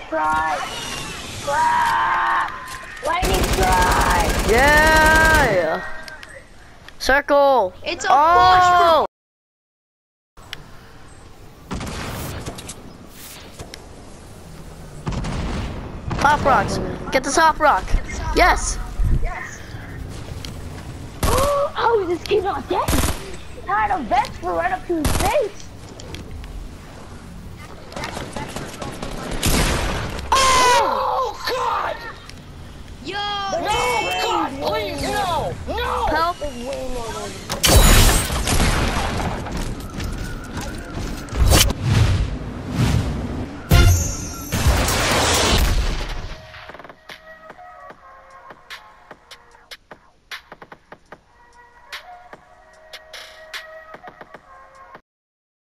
strike! Ah! Lightning strike! Yeah! Circle! It's a push! Top rocks. Get the top rock. Yes! Oh, this kid's not dead! Tired of vents for right up to his face! Oh God! Yo! No, God, please, no! No! Help! There's way more than